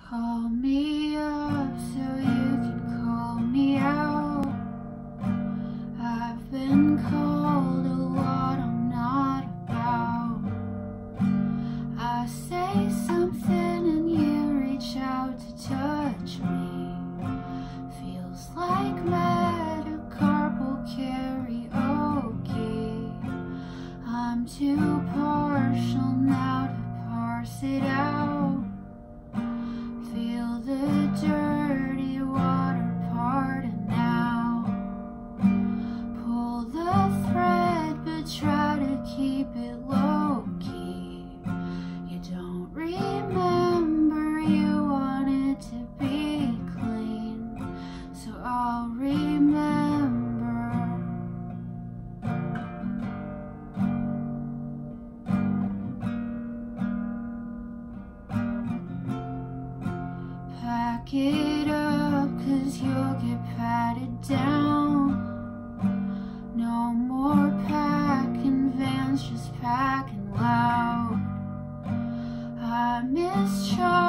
Call me up so you can call me out. I've been called a lot I'm not about. I say something and you reach out to touch me. Feels like metacarpal karaoke. I'm too partial now to parse it out. Feel the dirty water parting now. Pull the thread but try to keep it low-key. You don't remember you wanted to be clean, so I'll remember. Pack it up, 'cause you'll get patted down. No more packing vans, just packing loud. I miss Charlie.